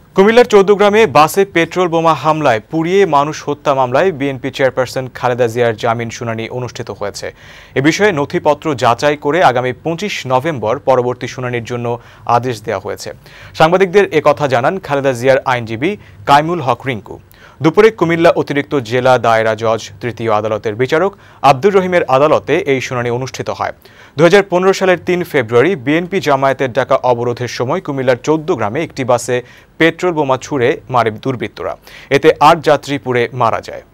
কুমিল্লার চৌদ্দগ্রামে বাসে পেট্রোল বোমা হামলায় পুড়িয়ে মানুষ হত্যা মামলায় বিএনপি চেয়ারপারসন খালেদা জিয়ার জামিন শুনানি অনুষ্ঠিত হয়েছে। এ বিষয়ে নথিপত্র যাচাই করে আগামী ২৫ নভেম্বর পরবর্তী শুনানির জন্য আদেশ দেওয়া হয়েছে। সাংবাদিকদের একথা জানান খালেদা জিয়ার আইনজীবী কাইমুল হক রিংকু। দুপুরে কুমিল্লা অতিরিক্ত জেলা দায়রা জজ তৃতীয় আদালতের বিচারক আব্দুর রহিমের আদালতে এই শুনানি অনুষ্ঠিত হয়। ২০১৫ সালের ৩ ফেব্রুয়ারি বিএনপি জামায়াতের ডাকা অবরোধের সময় কুমিল্লার চৌদ্দগ্রামে একটি বাসে পেট্রোল বোমা ছুড়ে মারে দুর্বৃত্তরা। এতে ৮ যাত্রী পুড়ে মারা যায়।